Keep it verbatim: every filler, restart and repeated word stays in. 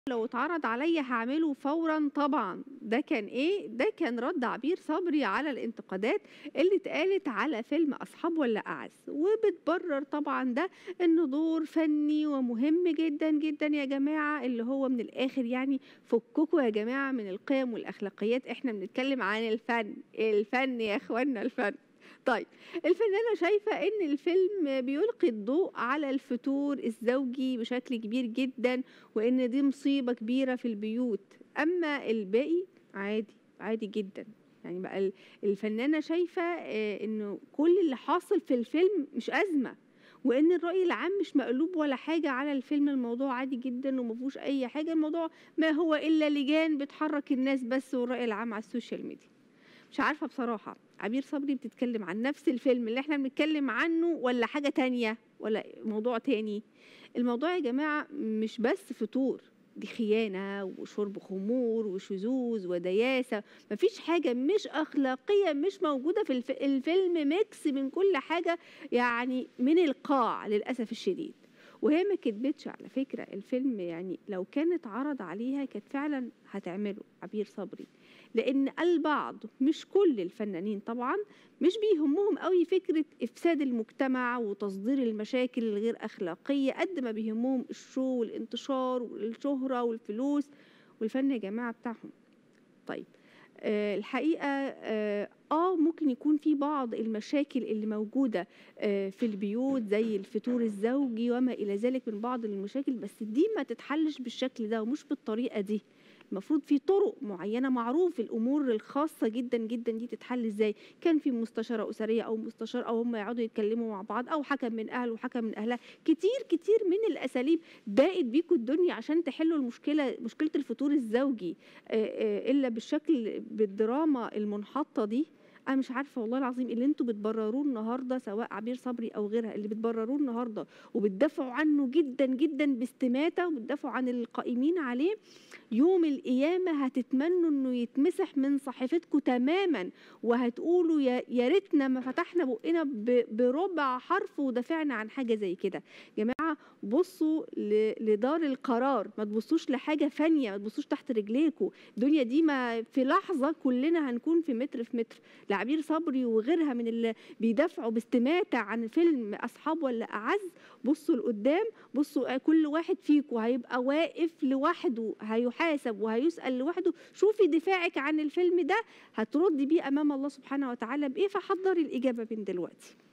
لو اتعرض عليّا هاعمله فورًا طبعًا. ده كان إيه، ده كان رَد عبير صبري على الانتقادات اللي اتقالت على فيلم أصحاب والّا أعز، وبتبرر طبعًا ده إنه دور فني ومهم جدًا، جدًا يا جماعة، اللي هو من الآخر يعني فككم يا جماعة من القيم والأخلاقيات، إحنا بنتكلم عن الفن، الفن يا إخوانا الفن. طيب، الفنانة شايفة إن الفيلم بيلقي الضوء على الفتور الزوجي بشكل كبير جدًا، وإن دي مصيبة كبيرة في البيوت، أمّا الباقي عادي، عادي جدًا. يعني بقى ال الفنانة شايفة آآ إنه كل اللي حاصل في الفيلم مش أزمة، وإن الرأي العام مش مقلوب ولا حاجة على الفيلم، الموضوع عادي جدًا وما فيهوش أي حاجة، الموضوع ما هو إلا لجان بتحرّك الناس بس والرأي العام على السوشيال ميديا. مش عارفة بصراحة، عبير صبري بتتكلم عن نفس الفيلم اللي إحنا بنتكلم عنه والّا حاجة تانية والّا موضوع تاني؟ الموضوع يا جماعة مش بس فتور، دي خيانة وشرب خمور وشذوذ ودياسة، ما فيش حاجة مش أخلاقية مش موجودة في الف الفيلم ميكس من كل حاجة يعني من القاع للأسف الشديد. وهي ما كدبتش على فكرة، الفيلم يعني لو كان اتعرض عليها كانت فعلًا هتعمله عبير صبري، لإن البعض مش كل الفنانين طبعًا مش بيهمهم أوي فكرة إفساد المجتمع وتصدير المشاكل الغير أخلاقية، قد ما بيهمهم الshow والانتشار والشهرة والفلوس، والفن يا جماعة بتاعهم. طيب، آآ الحقيقة آآ آه ممكن يكون في بعض المشاكل اللي موجودة آآ في البيوت زي الفتور الزوجي وما إلى ذلك من بعض المشاكل، بس دي ما تتحلش بالشكل ده ومش بالطريقة دي. المفروض في طرق معيّنة، معروف الأمور الخاصة جدًا، جدًا دي تتحل إزاي، كان في مستشارة أسرية أو مستشار أو هم يقعدوا يتكلموا مع بعض أو حَكَم من أهله وحَكَم من أهلها، كتير، كتير من الأساليب ضاقت بيكم الدنيا عشان تحلوا المشكلة، مشكلة الفتور الزوجي آآ آآ إلا بالشكل بالدراما المنحطة دي. أنا مش عارفة والله العظيم اللي أنتم بتبرروه النهارده سواء عبير صبري أو غيرها، اللي بتبرروه النهارده وبتدافعوا عنه جدًا، جدًا باستماتة وبتدافعوا عن القائمين عليه، يوم القيامة هتتمنوا إنه يتمسح من صحيفتكم تمامًا، وهتقولوا يا يا ريتنا ما فتحنا بُقنا ب بربع حرف ودافعنا عن حاجة زي كده. جماعة بُصّوا ل لدار القرار، ما تبصوش لحاجة فانية، ما تبصوش تحت رجليكم، الدنيا دي ما في لحظة كلنا هنكون في متر في متر. لعبير صبري وغيرها من اللي بيدافعوا باستماتة عن فيلم أصحاب والّا أعز، بصوا لقدام، بصوا كل واحد فيكم هيبقى واقف لوحده، هيحاسب وهيسأل لوحده، شوفي دفاعِك عن الفيلم ده هتردي بيه أمام الله سبحانه وتعالى بإيه، فحضّري الإجابة من دلوقتي.